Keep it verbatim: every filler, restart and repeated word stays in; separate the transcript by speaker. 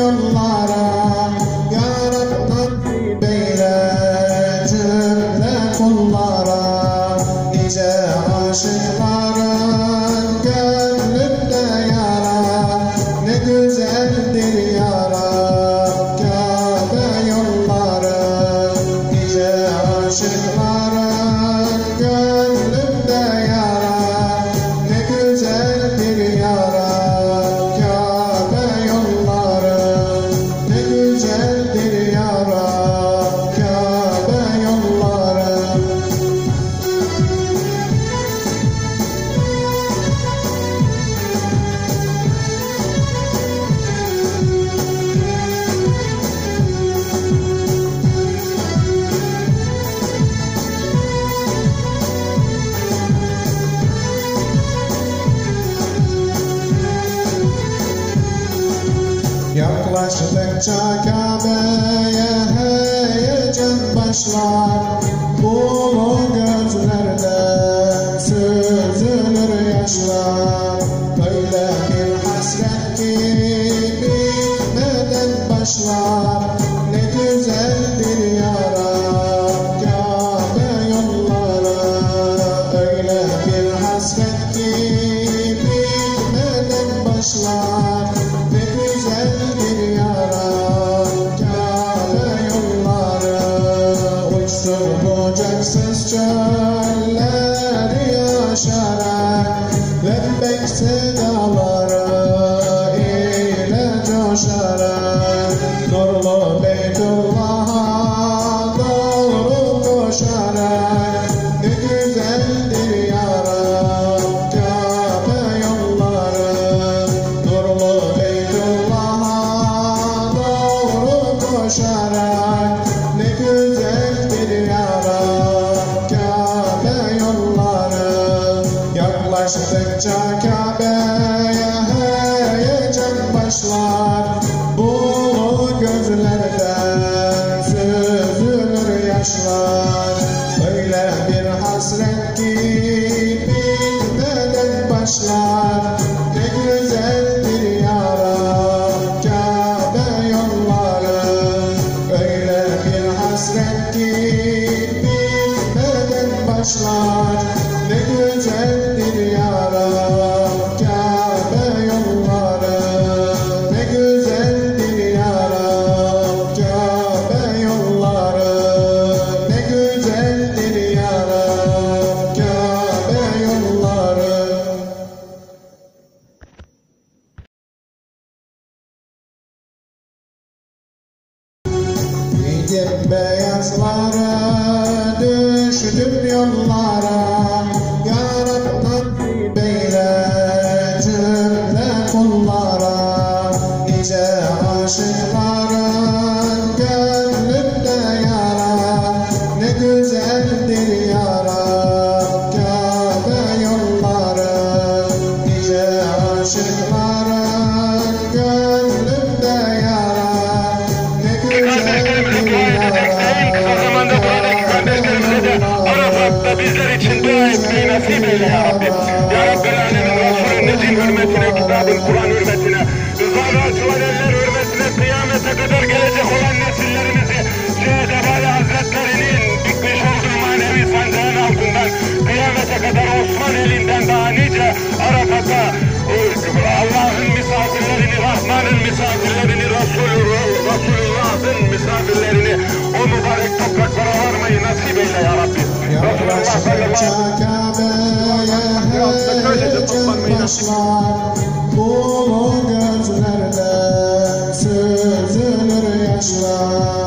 Speaker 1: yollara, yaratmak beyle cümle kullara. Nice aşıkların gönlünde yara, ne güzeldir yara Kabe yolları. Nice aşıkların gönlünde yara, ne güzeldir yara Kabe yolları. Ne güzeldir yara Kabe yolları. Yaklaştıkça Kabe'ye heyecan başlar, ulu gözlerden süzülür yaşlar. Öyle bir hasret ki bitmeden başlar, ne güzeldir yara Kabe yolları. Öyle bir hasret ki bitmeden başlar, ne güzeldir yara Kabe yolları. Uçsun bucaksız çölleri aşarak, lebbek sedaları ile coşarak, nurlu Beytullah'a doğru koşarak, ne güzeldir yara Kabe yolları. Nurlu Beytullah'a doğru koşarak, ne güzeldir yara Kabe yolları. Yaklaştıkça Kabe'ye heyecan başlar, ulu gözlerden süzülür yaşlar. Öyle bir hasret ki bitmeden başlar, ne güzeldir yara Kabe yolları. Öyle bir hasret ki bitmeden başlar, ne güzeldir yara Kabe yolları. Ne güzeldir yara Kabe yolları. Ne güzeldir yara Kabe yolları. Giydim beyazlara, düştüm yollara, yaratmak beyle cümle kullara. Nice aşıkların gönlünde yara, ne güzeldir yara Kabe yolları. Nice aşıkların gönlünde yara, ne güzeldir yara
Speaker 2: Arafat'ta bizler için dua etmeyi nasip eyle ya Rabbi. Ya Rabbel Alemin, Resulün nezim hürmetine, kitabın Kur'an hürmetine, rızanı açılan eller hürmetine, kıyamete kadar gelecek olan nesillerimizi Şehit Ebali Hazretlerinin dikmiş olduğu manevi sancağın altından, kıyamete kadar Osman elinden daha nice Arafat'a Allah'ın misafirlerini, Rahman'ın misafirlerini, Resulullah'ın misafirlerini o mübarek topraklara varmayı nasip eyle ya Rabbi.
Speaker 1: Yaklaştıkça Kabe'ye heyecan başlar, ulu gözlerden süzülür yaşlar.